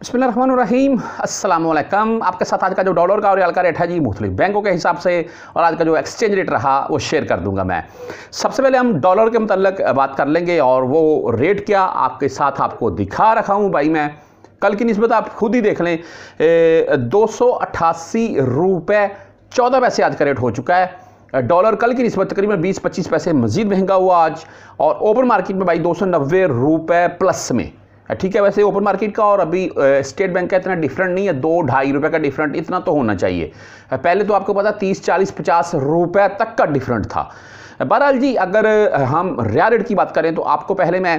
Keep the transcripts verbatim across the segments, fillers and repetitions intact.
बिस्मिल्लाहिर्रहमानिर्रहीम अस्सलाम वालेकुम। आपके साथ आज का जो डॉलर का और रियाल का रेट है जी मुख्तलिफ बैंकों के हिसाब से और आज का जो एक्सचेंज रेट रहा वो शेयर कर दूंगा मैं। सबसे पहले हम डॉलर के मतलब बात कर लेंगे और वो रेट क्या आपके साथ आपको दिखा रखा हूँ भाई मैं। कल की निस्बत आप खुद ही देख लें, दो सौ अट्ठासी रुपये चौदह पैसे आज का रेट हो चुका है। डॉलर कल की निस्बत तकरीबन बीस पच्चीस पैसे मजीद महंगा हुआ आज, और ओपन मार्केट में भाई दो सौ नब्बे रुपये प्लस में। ठीक है, वैसे ओपन मार्केट का और अभी स्टेट बैंक का इतना डिफरेंट नहीं है, दो ढाई रुपये का डिफरेंट इतना तो होना चाहिए। पहले तो आपको पता तीस चालीस पचास रुपये तक का डिफरेंट था। बहरहाल जी, अगर हम रियल रेट की बात करें तो आपको पहले मैं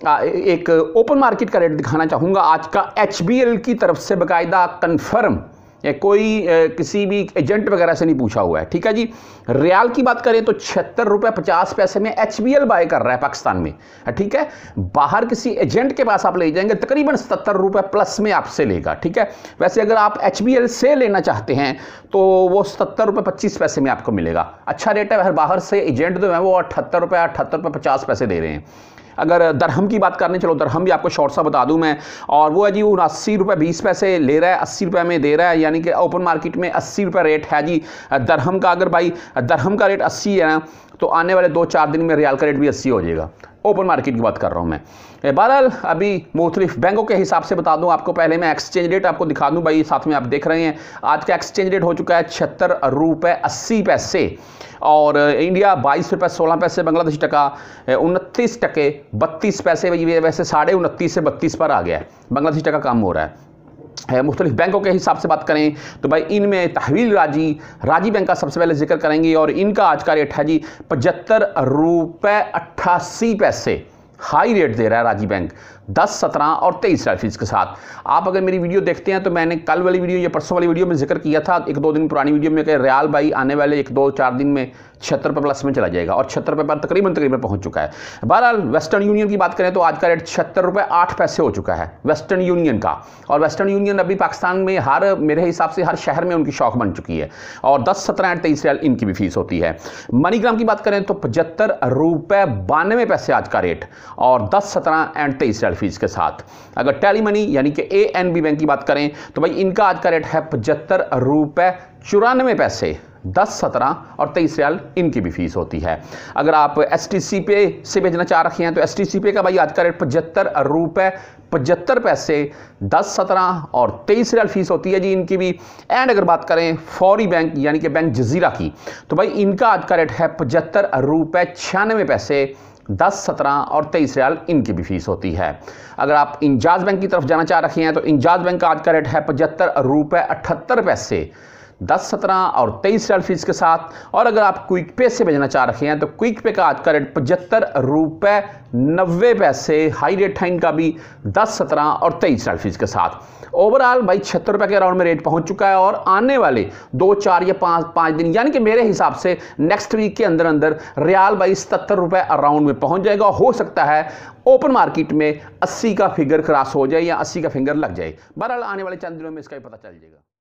एक ओपन मार्केट का रेट दिखाना चाहूँगा आज का एच बी एल की तरफ से, बाकायदा कन्फर्म, कोई किसी भी एजेंट वगैरह से नहीं पूछा हुआ है। ठीक है जी। रियाल की बात करें तो छिहत्तर रुपये पचास पैसे में एच बी एल बाय कर रहा है पाकिस्तान में। ठीक है, बाहर किसी एजेंट के पास आप ले जाएंगे तकरीबन सत्तर रुपये प्लस में आपसे लेगा। ठीक है, वैसे अगर आप एच बी एल से लेना चाहते हैं तो वो सत्तर रुपये पच्चीस पैसे में आपको मिलेगा। अच्छा रेट है। बाहर से एजेंट जो है वो अठहत्तर रुपये अठहत्तर रुपये पचास पैसे दे रहे हैं। अगर दरहम की बात करने चलो, दरहम भी आपको शॉर्ट सा बता दूं मैं, और वो है जी उनासी रुपये बीस पैसे ले रहा है, अस्सी रुपये में दे रहा है, यानी कि ओपन मार्केट में अस्सी रुपये रेट है जी दरहम का। अगर भाई दरहम का रेट अस्सी है ना, तो आने वाले दो चार दिन में रियाल का रेट भी अस्सी हो जाएगा। ओपन मार्केट की बात कर रहा हूँ मैं। बहरहाल अभी मुख्तलिफ बैंकों के हिसाब से बता दूं आपको, पहले मैं एक्सचेंज रेट आपको दिखा दूं भाई, साथ में आप देख रहे हैं आज का एक्सचेंज रेट हो चुका है छिहत्तर रुपये अस्सी पैसे, और इंडिया बाईस रुपये सोलह पैसे, बांग्लादेश टका उनतीस टके बत्तीस पैसे, वैसे साढ़े उनतीस से बत्तीस पर आ गया है, बांग्लादेश टका कम हो रहा है। है मुख्तलिफ बैंकों के हिसाब से बात करें तो भाई इनमें तहवील राजी राजी बैंक का सबसे पहले जिक्र करेंगे, और इनका आज का रेट है जी पचहत्तर रुपये अट्ठासी पैसे। हाई रेट दे रहा है राजी बैंक, दस सत्रह और तेईस फीस के साथ। आप अगर मेरी वीडियो देखते हैं तो मैंने कल वाली वीडियो या परसों वाली वीडियो में जिक्र किया था, एक दो दिन पुरानी वीडियो में, कि रियाल भाई आने वाले एक दो चार दिन में छिहत्तर रुपये प्लस में चला जाएगा, और छिहत्तर रुपये पर तकरीबन तकरीबन पहुंच चुका है। बहरहाल वेस्टर्न यूनियन की बात करें तो आज का रेट छिहत्तर रुपये आठ पैसे हो चुका है वेस्टर्न यूनियन का, और वेस्टर्न यूनियन अभी पाकिस्तान में हर मेरे हिसाब से हर शहर में उनकी शौक बन चुकी है, और दस सत्रह एंड तेईस रियाल इनकी भी फीस होती है। मनीग्राम की बात करें तो पचहत्तर रुपये बानवे पैसे आज का रेट, और दस सत्रह एंड तेईस रियाल फीस के साथ। अगर टेली मनी यानी कि ए एन बी बैंक की बात करें तो भाई इनका आज का रेट है पचहत्तर रुपये चौरानवे पैसे, दस सत्रह और तेईस रियाल इनकी भी फीस होती है। अगर आप एस टी सी पे से भेजना चाह रखे हैं तो एस टी सी पे का भाई आज का रेट पचहत्तर रुपये पचहत्तर पैसे, दस सत्रह और तेईस रियाल फीस होती है जी इनकी भी। एंड अगर बात करें फौरी बैंक यानी कि बैंक जजीरा की, तो भाई इनका आज का रेट है पचहत्तर रुपये छियानवे पैसे, दस सत्रह और तेईस रियाल इनकी भी फीस होती है। अगर आप इंजाज बैंक की तरफ जाना चाह रखे हैं तो इंजाज बैंक का आज का रेट है पचहत्तर रुपये अठहत्तर पैसे, दस सत्रह और तेईस रियाल फीस के साथ। और अगर आप क्विक पे से भेजना चाह रखे हैं तो क्विक पे का आज का रेट पचहत्तर रुपये नब्बे पैसे, हाई रेट है इनका भी, दस सत्रह और तेईस रियाल फीस के साथ। ओवरऑल भाई छिहत्तर रुपये के अराउंड में रेट पहुंच चुका है, और आने वाले दो चार या पाँच पाँच दिन यानी कि मेरे हिसाब से नेक्स्ट वीक के अंदर अंदर रियाल भाई सत्तर रुपये अराउंड में पहुंच जाएगा। हो सकता है ओपन मार्केट में अस्सी का फिगर क्रॉस हो जाए या अस्सी का फिंगर लग जाए। बहरहाल आने वाले चंद दिनों में इसका भी पता चल जाएगा।